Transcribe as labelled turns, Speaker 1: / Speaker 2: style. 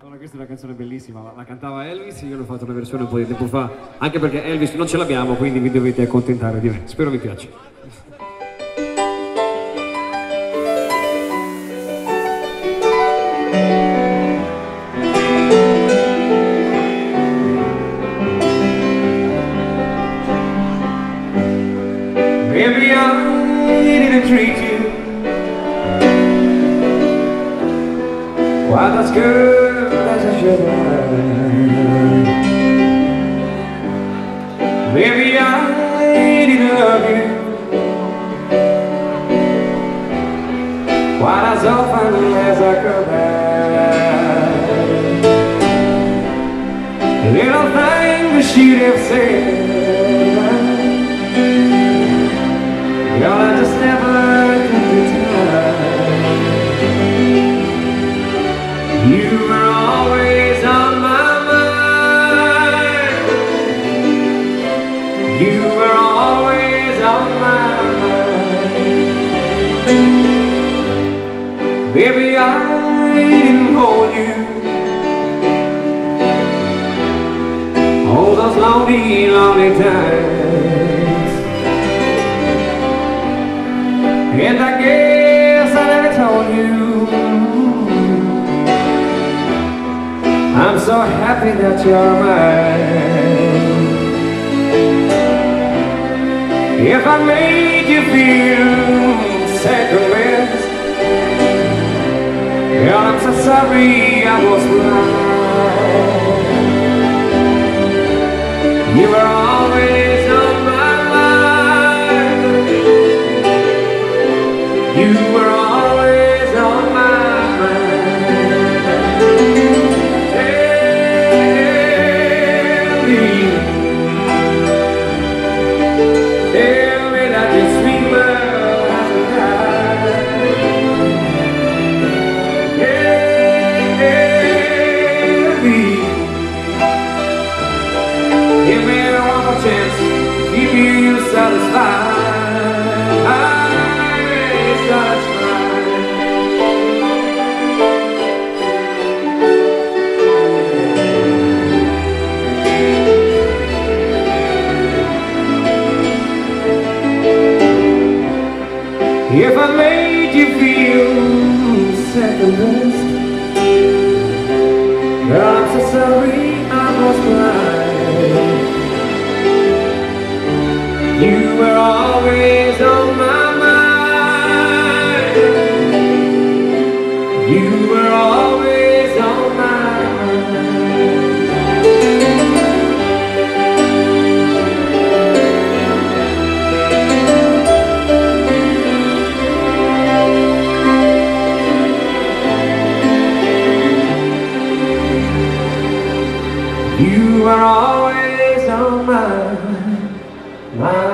Speaker 1: Allora, questa è una canzone bellissima, la cantava Elvis, io l'ho fatto una versione un po' di tempo fa, anche perché Elvis non ce l'abbiamo, quindi vi dovete accontentare di me. Spero vi piaccia. Maybe I didn't treat you quite as good as I should have. Maybe I didn't love you quite as often as I could have. Little things she'd have said, girl, I just never took the time. You were always on my mind. You were always on my mind. Baby, I didn't hold you all those lonely, lonely times. And I guess I never told you I'm so happy that you're mine. If I made you feel second best, girl, I'm so sorry I was blind. You were always on my mind. You were always on my mind. Tell me that your sweet love hasn't died. Give me one more chance to keep you satisfied. If I made you feel second best, girl, I'm so sorry I was blind. You were always on my mind. You were always on my mind. You are always on my mind.